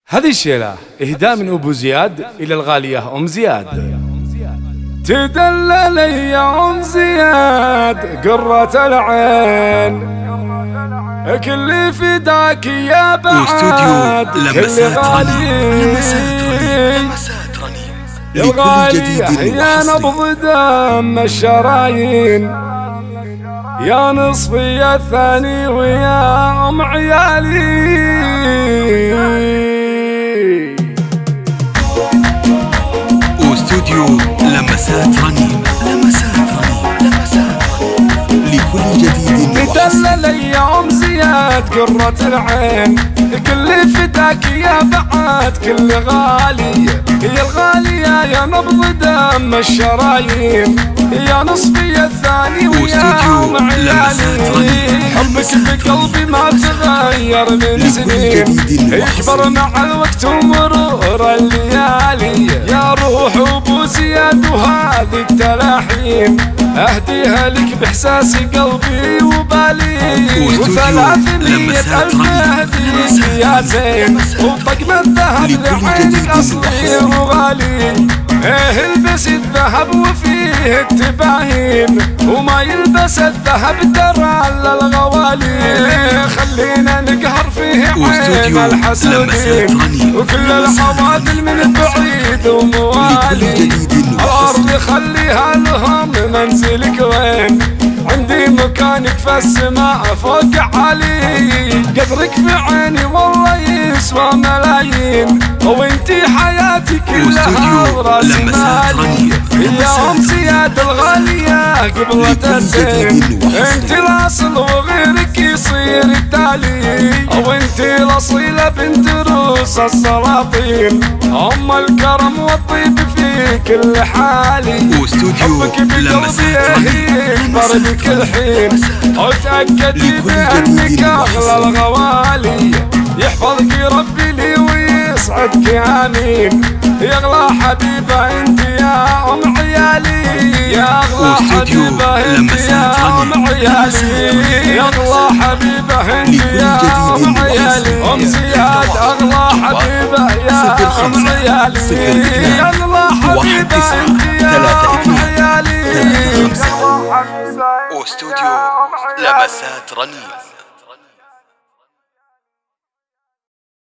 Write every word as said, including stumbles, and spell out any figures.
هذه الشيلة إهداء من أبو زياد إلى الغالية أم زياد. تدللي يا أم زياد قرة العين، كل فداك يا بعد كل غالي يا الغالية يا نبض دم الشرايين، يا نصفي الثاني ويا أم عيالي. واستوديو لمسات رنيم، لمسات رنيم، لمسات رنيم لكل جديد وحصري. تدللي يا أم زياد قرة العين، كل فداك يا بعد كل غالية يا الغالية يا نبض دم الشرايين، يا نصفي الثاني ويا أم عيالي. حبك بقلبي ما تغير من سنين، يكبر مع الوقت ومرور الليالي. يا روح أبو زياد وهذه التلاحين أهديها لك بإحساس قلبي وبالي، وثلاثمية ألف هدية يا زين، وطقم الذهب لعينك أصلي وغالي. ايه البس الذهب وفيه التباهين، وما يلبس الذهب ترى للغوالي. خلينا نقهر فيه عين الحسودين، وكل العوادل من بعيد وموالي. الأرض خليها لهم منزلك وين، عندي مكانك في السماء فوق عالي. قدرك في عيني والله يسوى ملايين، وانتي حياتي كلها وراس مالي. يا أم زياد الغالية قبلة الزين، انتي الأصل وغيرك يصير التالي، وانتي الأصيلة بنت روس السلاطين، أم الكرم والطيب في كل حالي. حبك بقلبي يكبر بكل حين، وتأكدي بأنك أغلى الغوالي. يحفظك ربي لي ويسعدك آمين، يا أغلى حبيبة انت يا أم عيالي. يا أغلى حبيبة انت يا أم عيالي، يا أغلى حبيبة انت يا أم عيالي. أم زياد أغلى حبيبة يا أم عيالي، يا أغلى حبيبة انت يا أم عيالي. واستوديو لمسات رنيم.